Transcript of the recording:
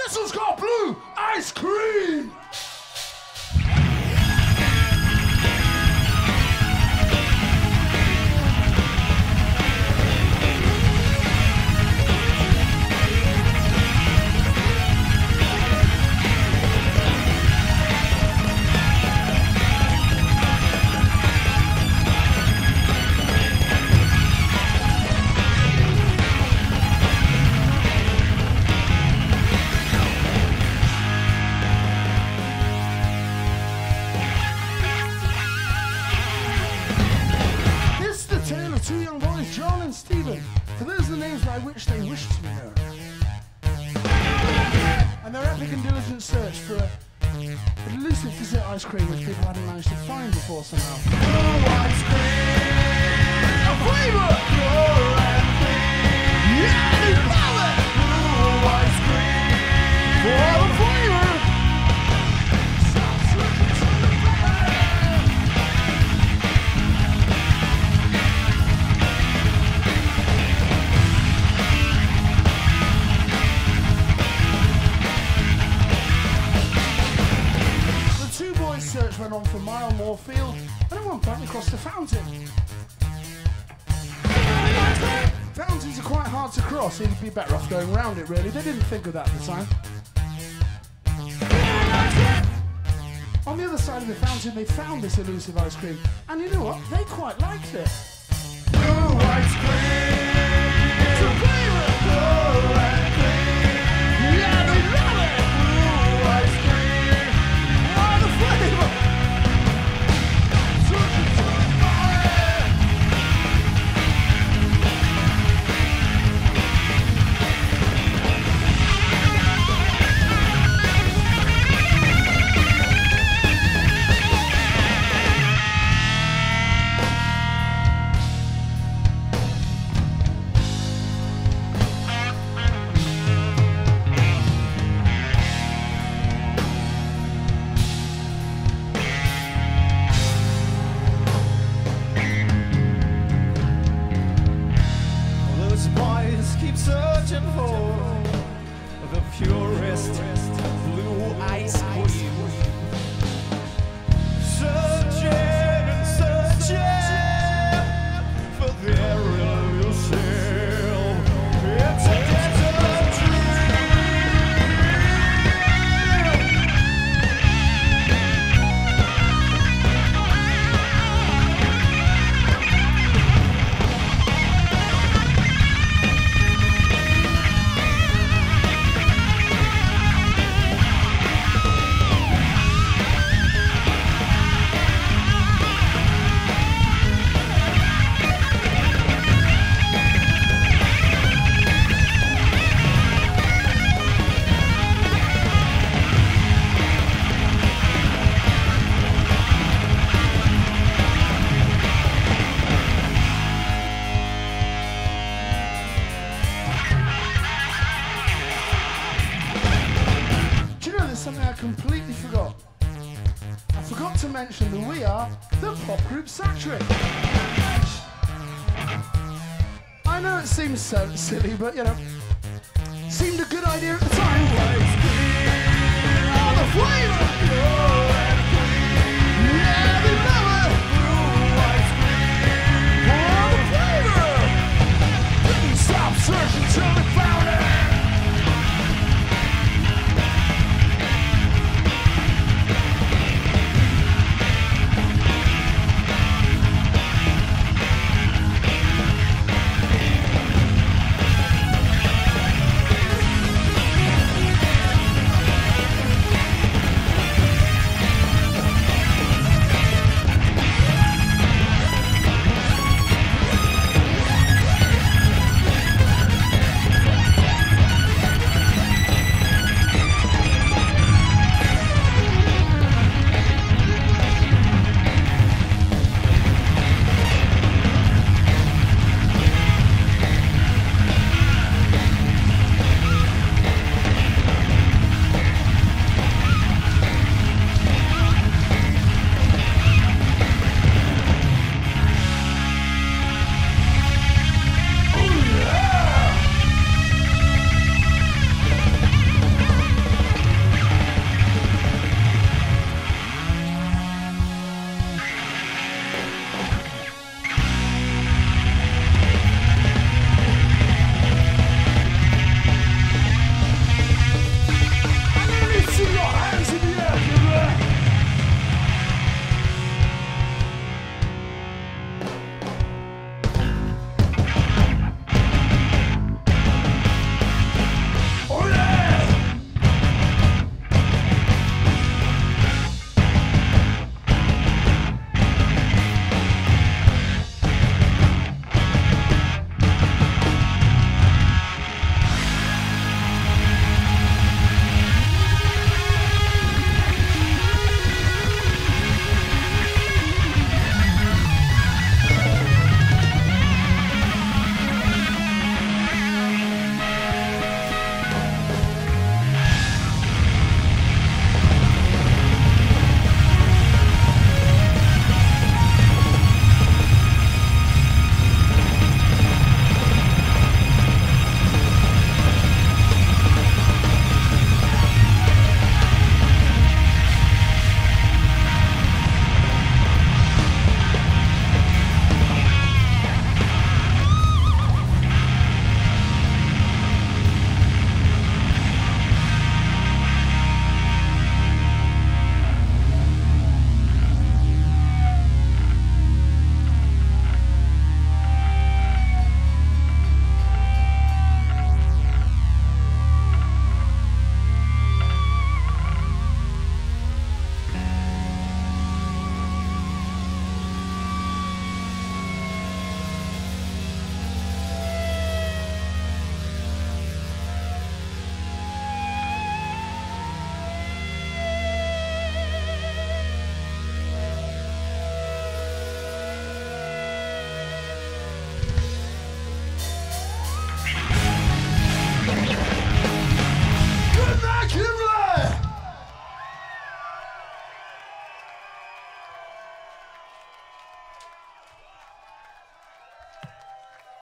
This one's got blue ice cream. For those are the names by which they wish to be known. And their epic and diligent search for an elusive dessert ice cream which people hadn't managed to find before somehow. Blue ice cream! A flavour! Pure and clean! Yeah, they love it! Blue ice cream! For the flavour! Search went on for a mile more field, and at one point they crossed the fountain. Fountains are quite hard to cross, so you'd be better off going around it really. They didn't think of that at the time. On the other side of the fountain they found this elusive ice cream, and you know what? They quite liked it. Blue ice cream! It's a favourite! Blue ice cream! Yeah, they love it! Blue ice cream! Oh, the flavour! That we are the pop group Satric. I know it seems so silly, but you know, seemed a good idea at the time. Oh, the flavour!